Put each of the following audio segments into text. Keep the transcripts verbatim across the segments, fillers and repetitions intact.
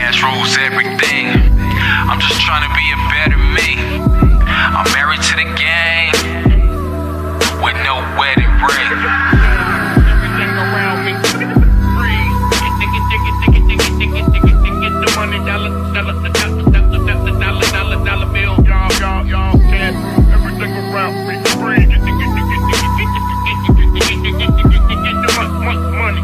Cash rules everything. I'm just trying to be a better me. I'm married to the game with no wedding ring. Everything around me free. Dig it, dig it, dig it, dig it, dig it, dig it, dig it. The money, dollar, dollar, dollar, dollar, dollar, dollar, dollar bill. Y'all, y'all, y'all, cash. Everything around me free. Dig it, dig it, dig it, dig it, dig it, dig it, dig it, dig it, dig it. The money,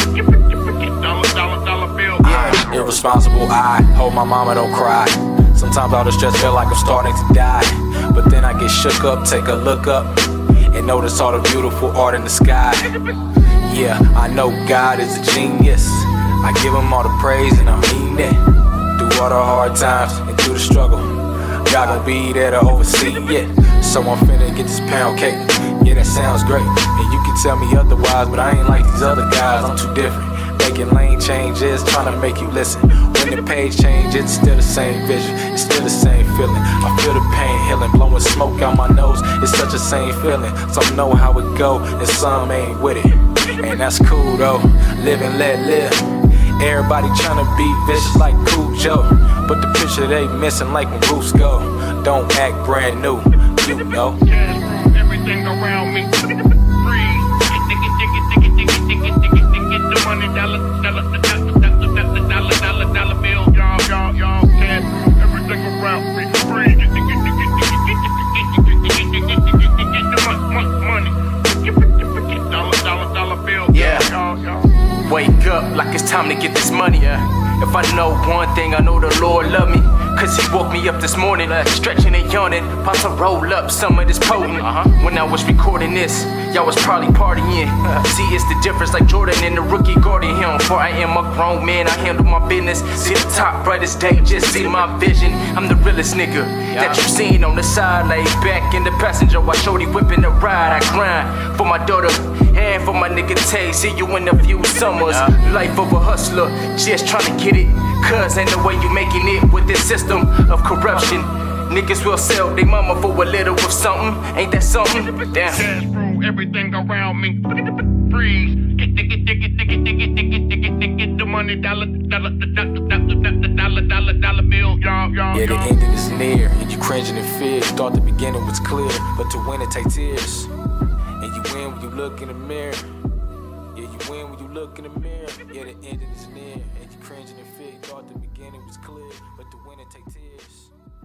dollar, dollar, dollar bill. Yeah, irresponsible. I hope my mama don't cry. Sometimes all the stress feel like I'm starting to die. But then I get shook up, take a look up, and notice all the beautiful art in the sky. Yeah, I know God is a genius. I give him all the praise and I mean it. Through all the hard times and through the struggle, God gon' be there to oversee it. So I'm finna get this pound cake. Yeah, that sounds great, and you can tell me otherwise, but I ain't like these other guys, I'm too different. Making lane changes, trying to make you listen. When the page changes, it's still the same vision, it's still the same feeling. I feel the pain healing, blowing smoke out my nose, it's such a same feeling. Some know how it go, and some ain't with it. And that's cool though, live and let live. Everybody tryna be vicious like Cujo, but the picture they missing like when roofs go. Don't act brand new, you know. Cash, everything around me free. Dig it, dig it, dig it, dig it, dig it, dig it, dig it. The money, dollar, dollar, dollar, dollar, dollar, dollar, dollar bill. Y'all, y'all, y'all, cash, everything around me free. Dig it, dig it, dig it, dig it, dig it, dig it, dig it, dig it, dig it, dig it. The money, money, dollar, dollar, dollar bill. Yeah. Y'all, y'all. Wake up like it's time to get this money. Yeah. If I know one thing, I know the Lord love me. Cause he woke me up this morning, uh, stretching and yawning. About to roll up some of this potent. Uh-huh. When I was recording this, y'all was probably partying. Uh, see, it's the difference like Jordan and the rookie guarding him. For I am a grown man, I handle my business. See the top, brightest day, just see my vision. I'm the realest nigga yeah. that you seen on the side. Laid back in the passenger while shorty whipping the ride. I grind for my daughter and for my nigga Tay. See you in a few summers. Yeah. Life of a hustler, just trying to get it. Cause ain't no way you making it with this system of corruption. Niggas will sell they mama for a little of something. Ain't that something? Damn. Cash rule everything around me. Freeze. Dig it, dig it, dig it, dig it, dig it, dig it, dig it. The money, dollar, dollar, dollar, dollar, dollar, dollar, dollar bill. Y'all, y'all, yeah, the ending is near, and you cringing in fear. You thought the beginning was clear, but to win it take tears. And you win when you look in the mirror. Yeah, you win when you look in the mirror. Yeah, the ending is near, and you cringing in fear. You thought the beginning was clear, but to win it take tears.